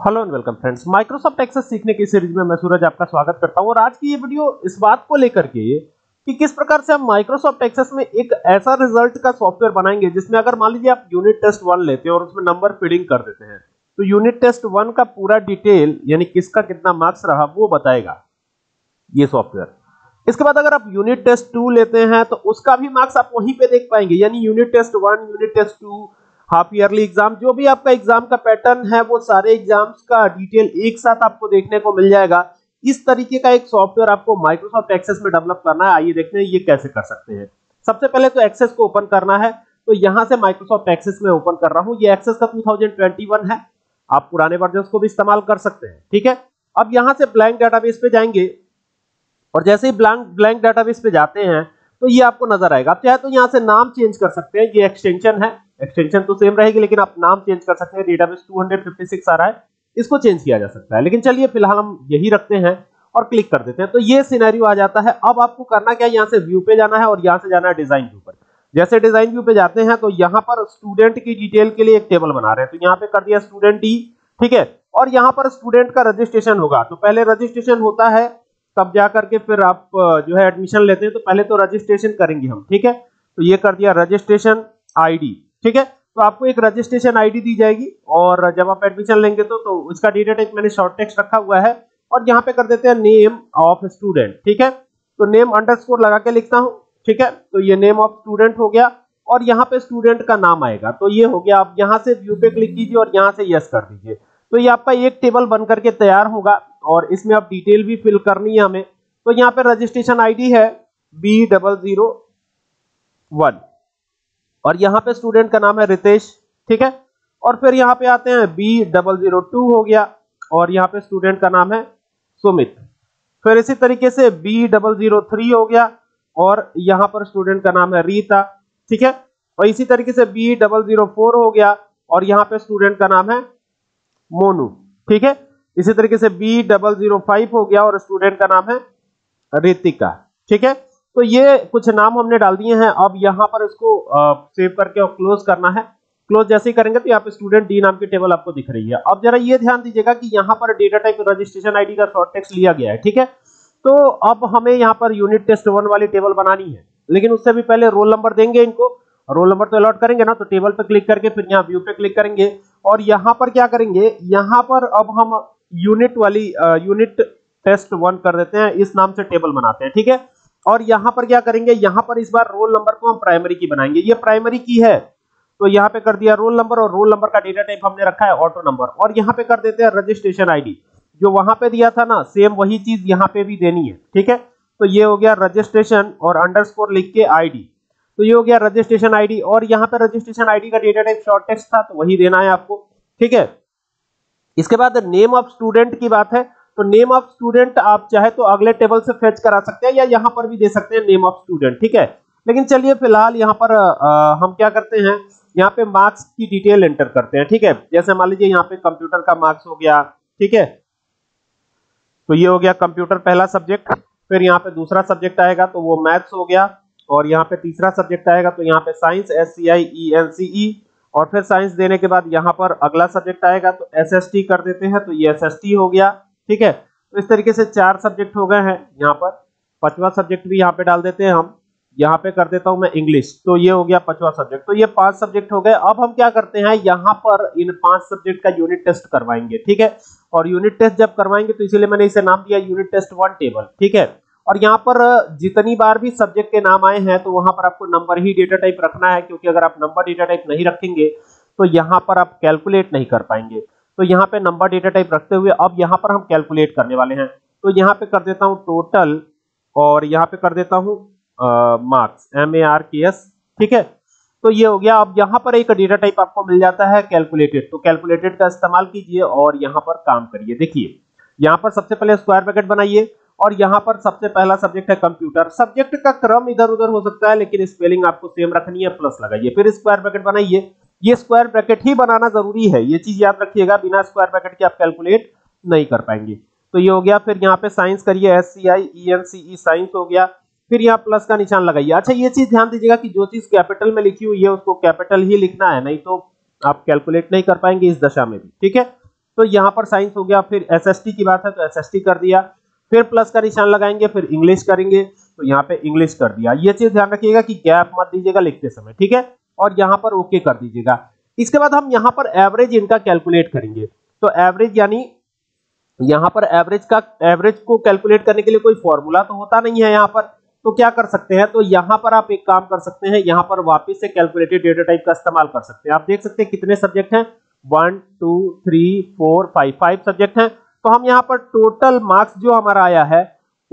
Hello and welcome friends, Microsoft Access सीखने की series में मैं सूरज आपका स्वागत करता हूं। और आज की ये वीडियो इस बात को लेकर के कि किस प्रकार से हम माइक्रोसॉफ्ट एक्सेस में एक ऐसा रिजल्ट का सॉफ्टवेयर बनाएंगे जिसमें अगर मान लीजिए आप यूनिट टेस्ट 1 लेते हैं और उसमें नंबर फीडिंग कर देते हैं तो यूनिट टेस्ट 1 का पूरा डिटेल यानी किसका कितना मार्क्स रहा वो बताएगा ये सॉफ्टवेयर। इसके बाद अगर आप यूनिट टेस्ट 2 लेते हैं तो उसका भी मार्क्स आप वहीं पे देख पाएंगे, यानी unit test 1, unit test 2, half yearly exam, जो भी आपका एग्जाम का पैटर्न है वो सारे एग्जाम्स का डिटेल एक साथ आपको देखने को मिल जाएगा। इस तरीके का एक सॉफ्टवेयर आपको माइक्रोसॉफ्ट एक्सेस में डेवलप करना है। आइए देखते हैं ये कैसे कर सकते हैं। सबसे पहले तो एक्सेस को ओपन करना है, तो यहां से माइक्रोसॉफ्ट एक्सेस में ओपन कर रहा हूं। ये एक्सेस का 2021 है, आप पुराने वर्जन को भी इस्तेमाल कर सकते हैं। ठीक है, अब यहां से ब्लैंक डाटाबेस पे जाएंगे और जैसे ही ब्लैंक डाटाबेस पे जाते हैं तो ये आपको नजर आएगा। आप चाहे तो यहां से नाम चेंज कर सकते हैं, ये एक्सटेंशन है, एक्सटेंशन तो सेम रहेगी लेकिन आप नाम चेंज कर सकते हैं। डेटाबेस 256 आ रहा है, इसको चेंज किया जा सकता है, लेकिन चलिए फिलहाल हम यही रखते हैं और क्लिक कर देते हैं। तो ये सिनेरियो आ जाता है। अब आपको करना क्या है, यहां से व्यू पे जाना है और यहां से जाना है डिजाइन व्यू पर। जैसे डिजाइन व्यू पे जाते हैं तो यहां पर स्टूडेंट की डिटेल के लिए एक टेबल बना रहे हैं, तो यहां पे कर दिया स्टूडेंट ई। ठीक है, और यहां पर स्टूडेंट का रजिस्ट्रेशन होगा, तो पहले रजिस्ट्रेशन होता है तब जाकर के फिर आप जो है एडमिशन लेते हैं, तो पहले तो रजिस्ट्रेशन करेंगे हम। ठीक है, तो ये कर दिया रजिस्ट्रेशन आईडी। ठीक है, तो आपको एक रजिस्ट्रेशन आईडी दी जाएगी और जब आप एडमिशन लेंगे तो इसका डेटा टाइप मैंने शॉर्ट टेक्स्ट रखा हुआ है और यहाँ पे कर देते हैं नेम ऑफ स्टूडेंट। ठीक है, तो नेम अंडरस्कोर लगा के लिखता हूँ। ठीक है, तो ये नेम ऑफ स्टूडेंट हो गया और यहाँ पे स्टूडेंट का नाम आएगा, तो ये हो गया। आप यहाँ से व्यू पे क्लिक कीजिए और यहाँ से यस कर दीजिए, तो ये आपका एक टेबल बन करके तैयार होगा और इसमें आप डिटेल भी फिल करनी है हमें। तो यहाँ पे रजिस्ट्रेशन आईडी है B001 और यहाँ पे स्टूडेंट का नाम है रितेश। ठीक है, और फिर यहाँ पे आते हैं B002 हो गया और यहाँ पे स्टूडेंट का नाम है सुमित। फिर इसी तरीके से B003 हो गया और यहाँ पर स्टूडेंट का नाम है रीता। ठीक है, और इसी तरीके से B004 हो गया और यहाँ पे स्टूडेंट का नाम है मोनू। ठीक है, इसी तरीके से B005 हो गया और स्टूडेंट का नाम है रितिका। ठीक है, तो ये कुछ नाम हमने डाल दिए हैं। अब यहाँ पर इसको सेव करके और क्लोज करना है। क्लोज जैसे ही करेंगे तो यहाँ पे स्टूडेंट डी नाम की टेबल आपको दिख रही है। अब जरा ये ध्यान दीजिएगा कि यहाँ पर डेटा टाइप रजिस्ट्रेशन आईडी का शॉर्ट टेक्स्ट लिया गया है। ठीक है, तो अब हमें यहाँ पर यूनिट टेस्ट 1 वाली टेबल बनानी है, लेकिन उससे भी पहले रोल नंबर देंगे इनको। रोल नंबर तो अलॉट करेंगे ना, तो टेबल पे क्लिक करके फिर यहाँ व्यू पे क्लिक करेंगे और यहाँ पर क्या करेंगे, यहाँ पर अब हम यूनिट टेस्ट 1 कर देते हैं, इस नाम से टेबल बनाते हैं। ठीक है, और यहाँ पर क्या करेंगे, यहाँ पर इस बार रोल नंबर को हम प्राइमरी की बनाएंगे। ये प्राइमरी की है तो यहाँ पे कर दिया रोल नंबर और रोल नंबर का डेटा टाइप हमने रखा है ऑटो नंबर। और यहाँ पे कर देते हैं रजिस्ट्रेशन आईडी, जो वहां पे दिया था ना सेम वही चीज यहाँ पे भी देनी है। ठीक है, तो ये हो गया रजिस्ट्रेशन और अंडरस्कोर लिख के आईडी, तो ये हो गया रजिस्ट्रेशन आईडी। और यहाँ पे रजिस्ट्रेशन आईडी का डेटा टाइप शॉर्ट टेक्स्ट था तो वही देना है आपको। ठीक है, इसके बाद नेम ऑफ स्टूडेंट की बात है, तो नेम ऑफ स्टूडेंट आप चाहे तो अगले टेबल से फेच करा सकते हैं या यहाँ पर भी दे सकते हैं नेम ऑफ स्टूडेंट। ठीक है, लेकिन चलिए फिलहाल यहाँ पर हम क्या करते हैं, यहाँ पे मार्क्स की डिटेल एंटर करते हैं। ठीक है, जैसे मान लीजिए यहाँ पे कंप्यूटर का मार्क्स हो गया। ठीक है, तो ये हो गया कंप्यूटर पहला सब्जेक्ट, फिर यहाँ पे दूसरा सब्जेक्ट आएगा तो वो मैथ्स हो गया, और यहाँ पे तीसरा सब्जेक्ट आएगा तो यहाँ पे साइंस SCIENCE, और फिर साइंस देने के बाद यहाँ पर अगला सब्जेक्ट आएगा तो SST कर देते हैं, तो ये SST हो गया। ठीक है, तो इस तरीके से 4 सब्जेक्ट हो गए हैं। यहाँ पर 5वां सब्जेक्ट भी यहाँ पे डाल देते हैं हम, यहाँ पे कर देता हूं मैं इंग्लिश, तो ये हो गया 5वां सब्जेक्ट। तो ये 5 सब्जेक्ट हो गए। अब हम क्या करते हैं, यहाँ पर इन 5 सब्जेक्ट का यूनिट टेस्ट करवाएंगे। ठीक है, और यूनिट टेस्ट जब करवाएंगे तो इसीलिए मैंने इसे नाम दिया यूनिट टेस्ट 1 टेबल। ठीक है, और यहाँ पर जितनी बार भी सब्जेक्ट के नाम आए हैं तो वहां पर आपको नंबर ही डेटा टाइप रखना है, क्योंकि अगर आप नंबर डेटा टाइप नहीं रखेंगे तो यहाँ पर आप कैलकुलेट नहीं कर पाएंगे। तो यहाँ पे नंबर डेटा टाइप रखते हुए अब यहाँ पर हम कैलकुलेट करने वाले हैं, तो यहाँ पे कर देता हूँ टोटल और यहाँ पे कर देता हूँ मार्क्स MARKS। ठीक है, तो ये हो गया। अब यहाँ पर एक डेटा टाइप आपको मिल जाता है कैलकुलेटेड, तो कैलकुलेटेड का इस्तेमाल कीजिए और यहाँ पर काम करिए। देखिए यहाँ पर सबसे पहले स्क्वायर ब्रैकेट बनाइए और यहाँ पर सबसे पहला सब्जेक्ट है कंप्यूटर। सब्जेक्ट का क्रम इधर उधर हो सकता है लेकिन स्पेलिंग आपको सेम रखनी है, प्लस लगाइए, फिर स्क्वायर ब्रैकेट बनाइए। ये स्क्वायर ब्रैकेट ही बनाना जरूरी है, ये चीज याद रखिएगा, बिना स्क्वायर ब्रैकेट के आप कैलकुलेट नहीं कर पाएंगे। तो ये हो गया। फिर यहाँ पे साइंस करिए SCIENCE साइंस हो गया, फिर यहाँ प्लस का निशान लगाइए। अच्छा ये चीज ध्यान दीजिएगा कि जो चीज कैपिटल में लिखी हुई है उसको कैपिटल ही लिखना है, नहीं तो आप कैलकुलेट नहीं कर पाएंगे इस दशा में भी। ठीक है, तो यहाँ पर साइंस हो गया, फिर एसएसटी की बात है तो एसएसटी कर दिया, फिर प्लस का निशान लगाएंगे, फिर इंग्लिश करेंगे तो यहाँ पे इंग्लिश कर दिया। ये चीज ध्यान रखिएगा कि गैप मत दीजिएगा लिखते समय, ठीक है, और यहाँ पर ओके कर दीजिएगा। इसके बाद हम यहाँ पर एवरेज इनका कैलकुलेट करेंगे। तो एवरेज यानी यहाँ पर एवरेज को कैलकुलेट करने के लिए कोई फॉर्मूला तो होता नहीं है यहाँ पर, तो क्या कर सकते हैं, तो यहाँ पर आप एक काम कर सकते हैं, यहाँ पर वापस से कैलकुलेटेड डेटा टाइप का इस्तेमाल कर सकते हैं। आप देख सकते हैं कितने सब्जेक्ट हैं, 1 2 3 4 5 सब्जेक्ट हैं। तो हम यहाँ पर टोटल मार्क्स जो हमारा आया है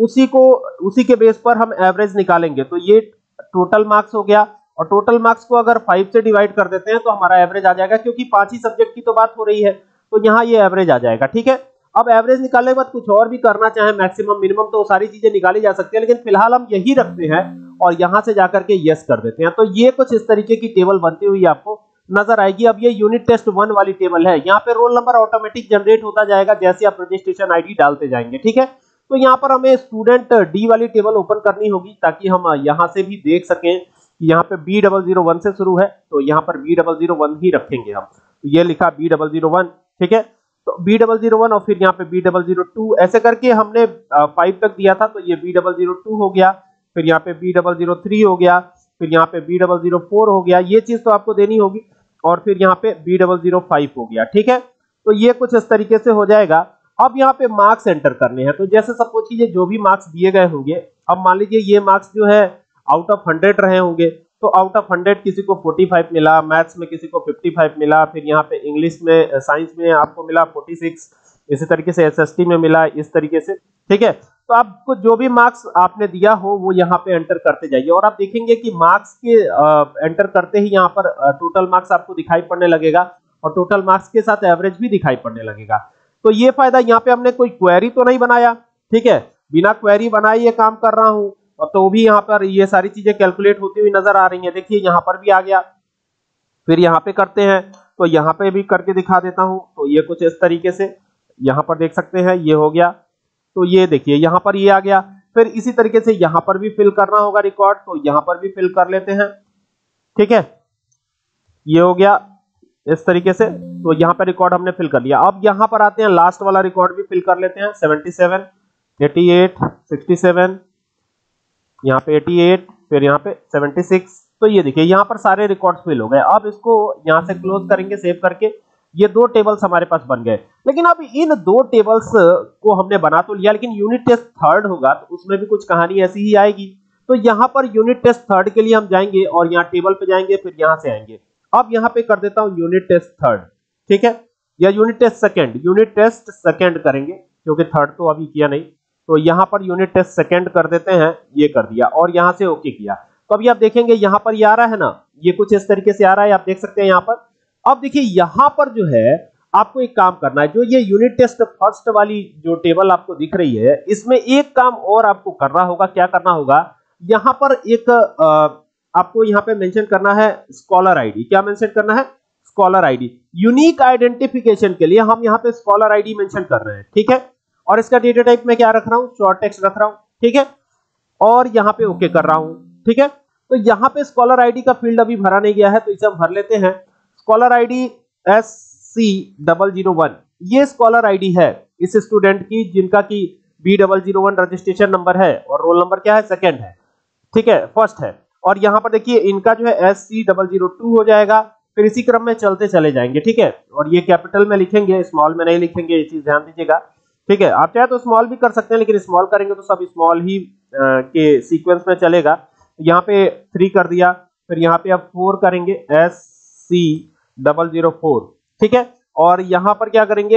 उसी के बेस पर हम एवरेज निकालेंगे। तो ये टोटल मार्क्स हो गया, और टोटल मार्क्स को अगर 5 से डिवाइड कर देते हैं तो हमारा एवरेज आ जाएगा, क्योंकि 5 ही सब्जेक्ट की तो बात हो रही है, तो यहाँ ये एवरेज आ जाएगा, ठीक है। अब एवरेज निकालने के बाद कुछ और भी करना चाहे, मैक्सिमम मिनिमम, तो सारी चीजें निकाली जा सकती है, लेकिन फिलहाल हम यही रखते हैं और यहां से जाकर के यस कर देते हैं। तो ये कुछ इस तरीके की टेबल बनती हुई आपको नजर आएगी। अब ये यूनिट टेस्ट 1 वाली टेबल है, यहाँ पे रोल नंबर ऑटोमेटिक जनरेट होता जाएगा जैसे आप रजिस्ट्रेशन आईडी डालते जाएंगे, ठीक है। तो यहाँ पर हमें स्टूडेंट डी वाली टेबल ओपन करनी होगी, ताकि हम यहाँ से भी देख सकें कि यहाँ पे B001 से शुरू है, तो यहाँ पर B001 ही रखेंगे हम। तो ये लिखा B001, ठीक है, तो B001 और फिर यहाँ पे B002 ऐसे करके हमने 5 तक दिया था, तो ये B002 हो गया, फिर यहाँ पे B003 हो गया, फिर यहाँ पे B004 हो गया, ये चीज तो आपको देनी होगी, और फिर यहाँ पे B005 हो गया, ठीक है। तो ये कुछ इस तरीके से हो जाएगा। अब यहाँ पे मार्क्स एंटर करने हैं, तो जैसे सपोज कीजिए जो भी मार्क्स दिए गए होंगे, अब मान लीजिए ये मार्क्स जो है आउट ऑफ 100 रहे होंगे, तो आउट ऑफ 100 किसी को 45 मिला, मैथ्स में किसी को 55 मिला, फिर यहाँ पे इंग्लिश में साइंस में आपको मिला 46, इसी तरीके से एसएसटी में मिला, इस तरीके से, ठीक है। तो आपको जो भी मार्क्स आपने दिया हो वो यहाँ पे एंटर करते जाइए, और आप देखेंगे कि मार्क्स के एंटर करते ही यहाँ पर टोटल मार्क्स आपको दिखाई पड़ने लगेगा, और टोटल मार्क्स के साथ एवरेज भी दिखाई पड़ने लगेगा। तो ये फायदा, यहाँ पे हमने कोई क्वेरी तो नहीं बनाया, ठीक है, बिना क्वेरी बनाए ये काम कर रहा हूं, और तो भी यहाँ पर ये सारी चीजें कैलकुलेट होती हुई नजर आ रही हैं। देखिए यहाँ पर भी आ गया, फिर यहाँ पे करते हैं, तो यहाँ पे भी करके दिखा देता हूं। तो ये कुछ इस तरीके से यहाँ पर देख सकते हैं, ये हो गया, तो ये देखिए यहाँ पर ये आ गया। फिर इसी तरीके से यहाँ पर भी फिल करना होगा रिकॉर्ड, तो यहाँ पर भी फिल कर लेते हैं, ठीक है, ये हो गया इस तरीके से। तो यहाँ पर रिकॉर्ड हमने फिल कर लिया। अब यहाँ पर आते हैं, लास्ट वाला रिकॉर्ड भी फिल कर लेते हैं, 77 88 67, यहाँ पे 88, फिर यहाँ पे 76। तो ये देखिए यहाँ पर सारे रिकॉर्ड्स फिल हो गए। अब इसको यहाँ से क्लोज करेंगे सेव करके। ये 2 टेबल्स हमारे पास बन गए। लेकिन अब इन 2 टेबल्स को हमने बना तो लिया, लेकिन यूनिट टेस्ट 3rd होगा तो उसमें भी कुछ कहानी ऐसी ही आएगी। तो यहाँ पर यूनिट टेस्ट 3rd के लिए हम जाएंगे और यहाँ टेबल पे जाएंगे, फिर यहाँ से आएंगे। अब यहाँ पे कर देता हूँ यूनिट टेस्ट 3rd, ठीक है, या unit test 2nd, unit test 2nd करेंगे क्योंकि 3rd तो अभी किया नहीं। तो यहाँ पर यूनिट टेस्ट 2nd कर देते हैं, ये कर दिया और यहाँ से ओके किया। तो अभी आप देखेंगे यहाँ पर ये आ रहा है ना, ये कुछ इस तरीके से आ रहा है, आप देख सकते हैं यहाँ पर। अब देखिए यहाँ पर जो है आपको एक काम करना है, जो ये यूनिट टेस्ट 1st वाली जो टेबल आपको दिख रही है, इसमें एक काम और आपको करना होगा। क्या करना होगा, यहाँ पर एक आपको यहाँ पे मेंशन करना है स्कॉलर आईडी। क्या मेंशन करना है, स्कॉलर आईडी। यूनिक आइडेंटिफिकेशन के लिए हम यहाँ पे स्कॉलर आईडी मेंशन कर रहे हैं, ठीक है। और इसका डेटा टाइप में क्या रख रहा हूँ, शॉर्ट टेक्स्ट रख रहा हूँ, ठीक है, और यहाँ पे ओके कर रहा हूँ, ठीक है। तो यहाँ पे स्कॉलर आईडी का फील्ड अभी भरा नहीं गया है, तो इसे हम भर लेते हैं। स्कॉलर आईडी SC001, ये स्कॉलर आईडी है इस स्टूडेंट की जिनका की B001 रजिस्ट्रेशन नंबर है और रोल नंबर क्या है, 2nd है, ठीक है, 1st है। और यहाँ पर देखिए इनका जो है SC002 हो जाएगा। फिर इसी क्रम में चलते चले जाएंगे, ठीक है। और ये कैपिटल में लिखेंगे, स्मॉल में नहीं लिखेंगे, ये चीज ध्यान दीजिएगा, ठीक है। आप चाहे तो स्मॉल भी कर सकते हैं, लेकिन स्मॉल करेंगे तो सब स्मॉल ही के सीक्वेंस में चलेगा। यहाँ पे 3 कर दिया, फिर यहाँ पे आप 4 करेंगे, SC004, ठीक है। और यहाँ पर क्या करेंगे,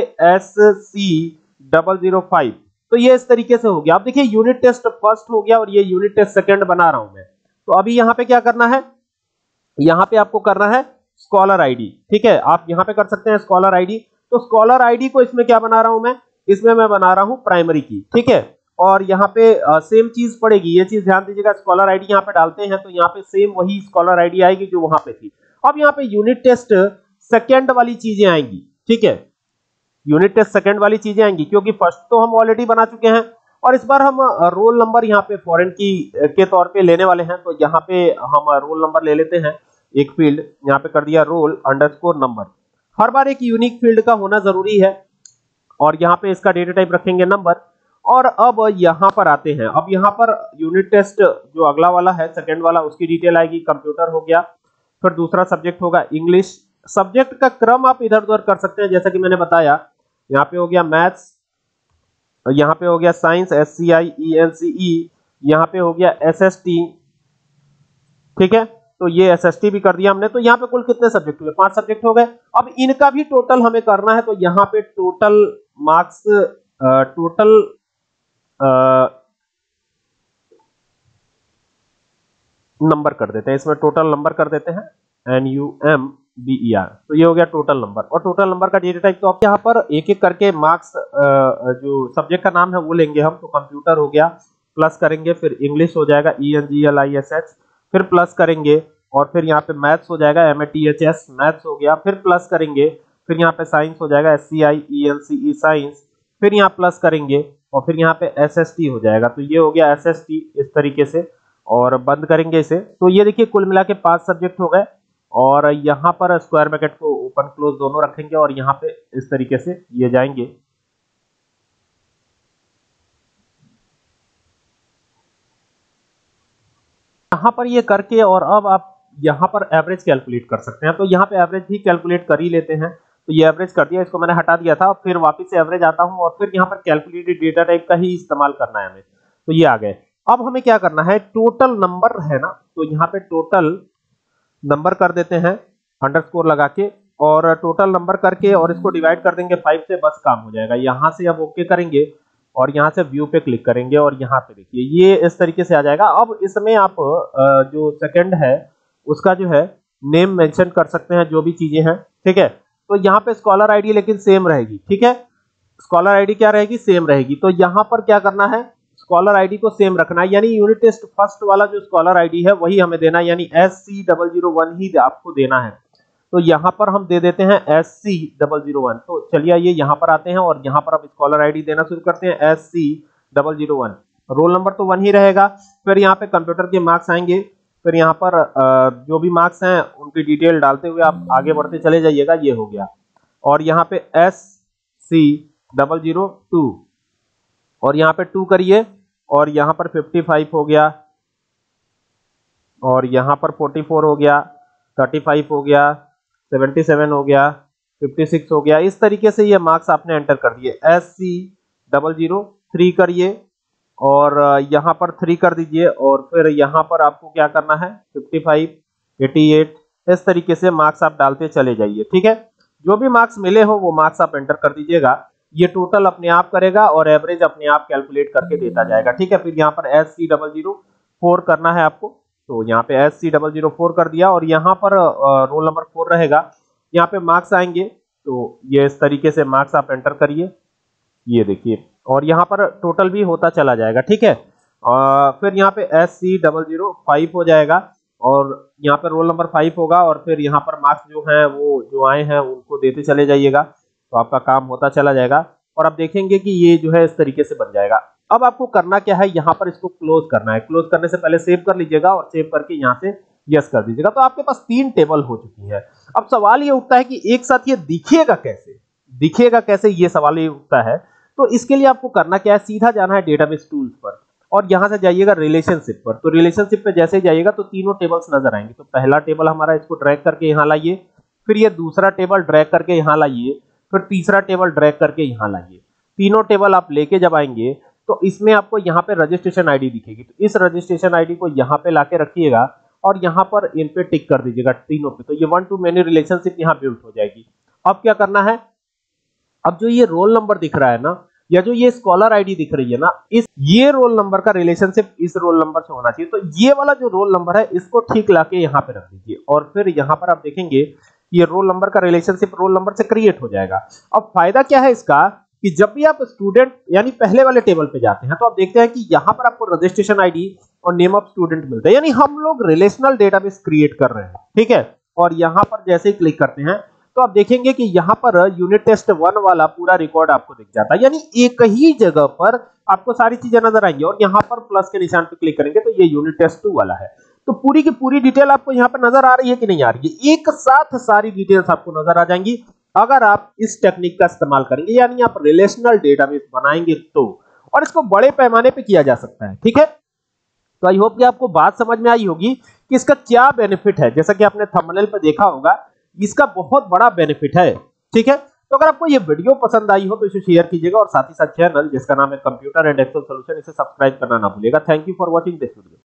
SC005। तो ये इस तरीके से हो गया। अब देखिए यूनिट टेस्ट 1st हो गया और ये यूनिट टेस्ट 2nd बना रहा हूं मैं। तो अभी यहाँ पे क्या करना है, यहाँ पे आपको करना है स्कॉलर आईडी, ठीक है। आप यहाँ पे कर सकते हैं स्कॉलर आईडी। तो स्कॉलर आईडी को इसमें क्या बना रहा हूं मैं, इसमें मैं बना रहा हूं प्राइमरी की, ठीक है। और यहाँ पे सेम चीज पड़ेगी, ये चीज ध्यान दीजिएगा। स्कॉलर आईडी यहाँ पे डालते हैं तो यहाँ पे सेम वही स्कॉलर आईडी आएगी जो वहां पे थी। अब यहाँ पे यूनिट टेस्ट 2nd वाली चीजें आएंगी, ठीक है। यूनिट टेस्ट 2nd वाली चीजें आएंगी क्योंकि 1st तो हम ऑलरेडी बना चुके हैं, और इस बार हम रोल नंबर यहाँ पे फॉरेन की के तौर पे लेने वाले हैं। तो यहाँ पे हम रोल नंबर ले लेते हैं, एक फील्ड यहाँ पे कर दिया रोल अंडरस्कोर नंबर। हर बार एक यूनिक फील्ड का होना जरूरी है, और यहाँ पे इसका डेटा टाइप रखेंगे नंबर। और अब यहाँ पर आते हैं, अब यहाँ पर यूनिट टेस्ट जो अगला वाला है सेकंड वाला उसकी डिटेल आएगी, कंप्यूटर हो गया, फिर दूसरा सब्जेक्ट होगा इंग्लिश। सब्जेक्ट का क्रम आप इधर उधर कर सकते हैं, जैसा कि मैंने बताया, यहाँ पे हो गया मैथ्स, यहाँ पे हो गया साइंस SCIENCE, यहाँ पे हो गया SST, ठीक है, तो ये SST भी कर दिया हमने। तो यहाँ पे कुल कितने सब्जेक्ट हुए, 5 सब्जेक्ट हो गए। अब इनका भी टोटल हमें करना है, तो यहाँ पे टोटल मार्क्स, टोटल नंबर कर देते हैं, इसमें टोटल नंबर कर देते हैं NUMBER, तो ये हो गया टोटल नंबर। और टोटल नंबर का डेटा टाइप तो आप यहाँ पर एक एक करके मार्क्स, जो सब्जेक्ट का नाम है वो लेंगे हम, तो कंप्यूटर हो गया, प्लस करेंगे, फिर इंग्लिश हो जाएगा ENGLISH, फिर प्लस करेंगे, और फिर यहाँ पे मैथ्स हो जाएगा MATHS, मैथ्स हो गया, फिर प्लस करेंगे, फिर यहाँ पे साइंस हो जाएगा SCIENCE साइंस, फिर यहाँ प्लस करेंगे, और फिर यहाँ पे SST हो जाएगा, तो ये हो गया SST इस तरीके से, और बंद करेंगे इसे। तो ये देखिए कुल मिला के 5 सब्जेक्ट हो गए, और यहाँ पर स्क्वायर ब्रैकेट को ओपन क्लोज दोनों रखेंगे, और यहाँ पे इस तरीके से ये जाएंगे। यहाँ पर ये करके, और अब आप यहाँ पर एवरेज कैलकुलेट कर सकते हैं, तो यहाँ पे एवरेज भी कैलकुलेट कर ही लेते हैं। तो ये एवरेज कर दिया, इसको मैंने हटा दिया था, फिर वापस से एवरेज आता हूँ, और फिर यहाँ पर कैलकुलेटेड डेटा टाइप का ही इस्तेमाल करना है हमें। तो ये आ गए। अब हमें क्या करना है, टोटल नंबर है ना, तो यहाँ पे टोटल नंबर कर देते हैं अंडरस्कोर लगा के, और टोटल नंबर करके, और इसको डिवाइड कर देंगे 5 से, बस काम हो जाएगा। यहाँ से अब ओके करेंगे, और यहाँ से व्यू पे क्लिक करेंगे, और यहाँ पे देखिए ये इस तरीके से आ जाएगा। अब इसमें आप जो सेकंड है उसका जो है नेम मेंशन कर सकते हैं, जो भी चीजें हैं, ठीक है। तो यहाँ पे स्कॉलर आईडी लेकिन सेम रहेगी, ठीक है, स्कॉलर आईडी क्या रहेगी, सेम रहेगी। तो यहाँ पर क्या करना है, स्कॉलर आईडी को सेम रखना है, यानी यूनिट टेस्ट फर्स्ट वाला जो स्कॉलर आईडी है वही हमें देना है, यानी SC001 ही आपको देना है। तो यहाँ पर हम दे देते हैं SC001। तो चलिए आइए यहाँ पर आते हैं, और यहाँ पर आप स्कॉलर आईडी देना शुरू करते हैं SC001। रोल नंबर तो 1 ही रहेगा। फिर यहाँ पे कंप्यूटर के मार्क्स आएंगे, फिर यहाँ पर जो भी मार्क्स हैं उनकी डिटेल डालते हुए आप आगे बढ़ते चले जाइएगा, ये हो गया। और यहाँ पे SC002, और यहाँ पे 2 करिए, और यहाँ पर 55 हो गया, और यहाँ पर 44 हो गया, 35 हो गया, 77 हो गया, 56 हो गया। इस तरीके से ये मार्क्स आपने एंटर कर दिए। SC003 करिए, और यहाँ पर 3 कर दीजिए, और फिर यहाँ पर आपको क्या करना है, 55, 88, इस तरीके से मार्क्स आप डालते चले जाइए, ठीक है। जो भी मार्क्स मिले हो वो मार्क्स आप एंटर कर दीजिएगा, ये टोटल अपने आप करेगा, और एवरेज अपने आप कैलकुलेट करके देता जाएगा, ठीक है। फिर यहाँ पर SC004 करना है आपको, तो यहाँ पे SC004 कर दिया, और यहाँ पर रोल नंबर 4 रहेगा। यहाँ पे मार्क्स आएंगे, तो ये इस तरीके से मार्क्स आप एंटर करिए, ये देखिए, और यहाँ पर टोटल भी होता चला जाएगा, ठीक है। फिर यहाँ पे SC005 हो जाएगा, और यहाँ पर रोल नंबर 5 होगा, और फिर यहाँ पर मार्क्स जो हैं वो जो आए हैं उनको देते चले जाइएगा, तो आपका काम होता चला जाएगा। और आप देखेंगे कि ये जो है इस तरीके से बन जाएगा। अब आपको करना क्या है, यहाँ पर इसको क्लोज करना है। क्लोज करने से पहले सेव कर लीजिएगा, और सेव करके यहाँ से यस कर दीजिएगा। तो आपके पास 3 टेबल हो चुकी है। अब सवाल ये उठता है कि एक साथ ये दिखेगा कैसे, दिखेगा कैसे, ये सवाल ये उठता है। तो इसके लिए आपको करना क्या है, सीधा जाना है डेटाबेस टूल्स पर, और यहां से जाइएगा रिलेशनशिप पर। तो रिलेशनशिप पे जैसे ही जाइएगा तो तीनों टेबल्स नजर आएंगे। तो पहला टेबल हमारा, इसको ड्रैग करके यहां लाइए, फिर ये दूसरा टेबल ड्रैग करके यहां लाइए, फिर तीसरा टेबल ड्रैग करके यहां लाइए। तीनों टेबल आप लेके जब आएंगे तो इसमें आपको यहाँ पे रजिस्ट्रेशन आईडी दिखेगी, तो इस रजिस्ट्रेशन आईडी को यहाँ पे लाके रखिएगा, और यहाँ पर इन पे टिक कर दीजिएगा तीनों पे। तो ये 1 टू मेनी रिलेशनशिप यहाँ बिल्ड हो जाएगी। अब क्या करना है, अब जो ये रोल नंबर दिख रहा है ना, या जो ये स्कॉलर आईडी दिख रही है ना, इस ये रोल नंबर का रिलेशनशिप इस रोल नंबर से होना चाहिए। तो ये वाला जो रोल नंबर है इसको ठीक लाके यहाँ पे रख दीजिए, और फिर यहाँ पर आप देखेंगे ये रोल नंबर का रिलेशनशिप रोल नंबर से क्रिएट हो जाएगा। अब फायदा क्या है इसका, कि जब भी आप स्टूडेंट यानी पहले वाले टेबल पे जाते हैं तो आप देखते हैं कि यहाँ पर आपको रजिस्ट्रेशन आईडी और नेम ऑफ स्टूडेंट मिलता है, यानी हम लोग रिलेशनल डेटाबेस क्रिएट कर रहे हैं, ठीक है। और यहाँ पर जैसे ही क्लिक करते हैं तो आप देखेंगे कि यहाँ पर यूनिट टेस्ट 1 वाला पूरा रिकॉर्ड आपको दिख जाता है, यानी एक ही जगह पर आपको सारी चीजें नजर आएंगी। और यहाँ पर प्लस के निशान पे क्लिक करेंगे तो ये यूनिट टेस्ट 2 वाला है। तो पूरी की पूरी डिटेल आपको यहाँ पर नजर आ रही है कि नहीं आ रही है, एक साथ सारी डिटेल्स आपको नजर आ जाएंगी। अगर आप इस टेक्निक का इस्तेमाल करेंगे, यानी आप रिलेशनल डेटाबेस बनाएंगे तो, और इसको बड़े पैमाने पे किया जा सकता है। ठीक है, तो आई होप कि आपको बात समझ में आई होगी कि इसका क्या बेनिफिट है। जैसा कि आपने थंबनेल पे देखा होगा, इसका बहुत बड़ा बेनिफिट है। ठीक है, तो अगर आपको ये वीडियो पसंद आई हो तो इसे शेयर कीजिएगा, और साथ ही साथ चैनल जिसका नाम है कंप्यूटर एंड एक्सेल सॉल्यूशन, इसे सब्सक्राइब करना ना भूलिएगा। Thank you for watching this video.